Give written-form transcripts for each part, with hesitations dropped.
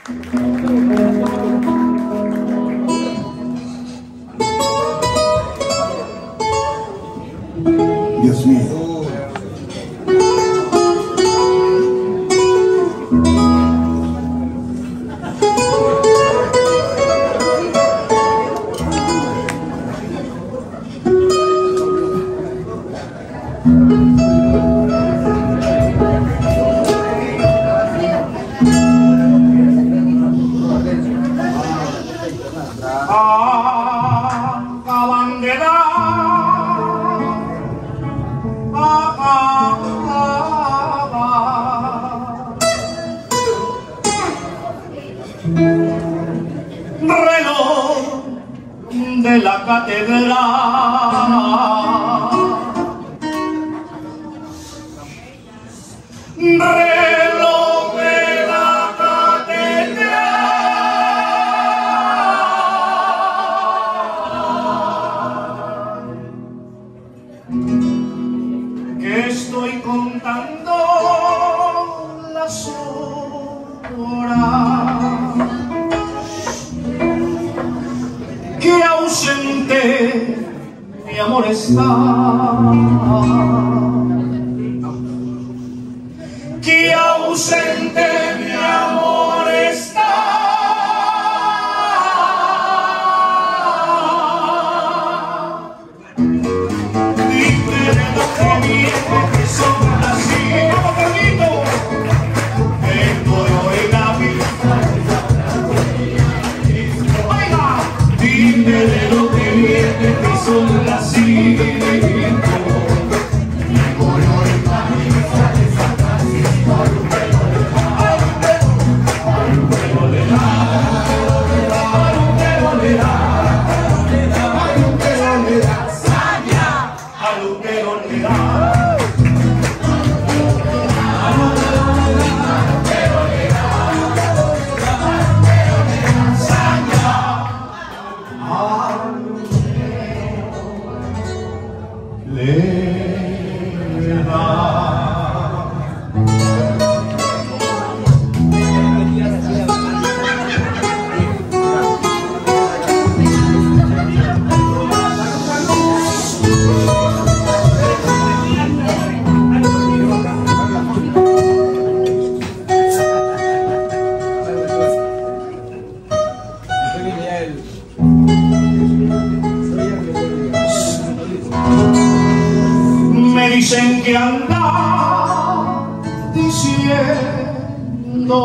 Dios mío. Acaban de dar reloj de la catedral, reloj de la catedral, que estoy contando las horas, que ausente mi amor está, que ausente mi amor está. Dime de lo que viene, que son así, como Carlito, el coro y la vida. Oiga, dime de lo que viene, que son así. Me dicen que anda diciendo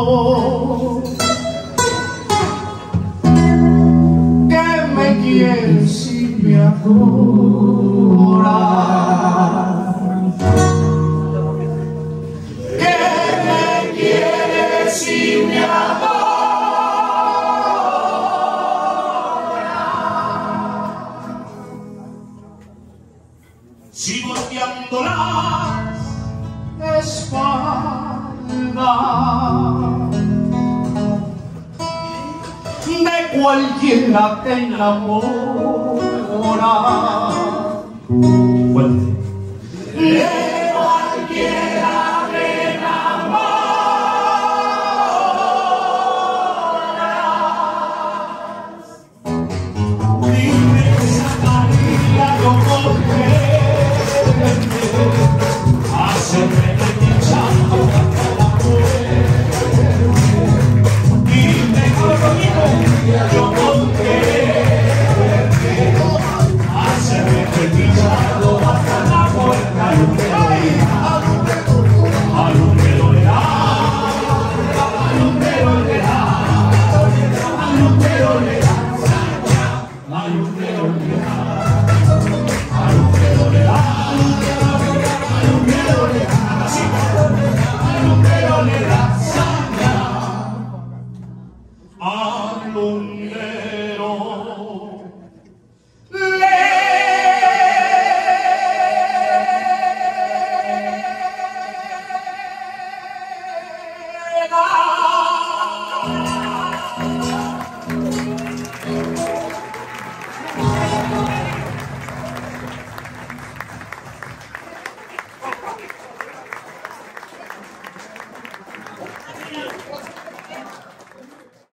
que me quieres y me adoras, que me quieres y me adoras. Si volteando las espaldas de cualquiera que enamora, fuerte.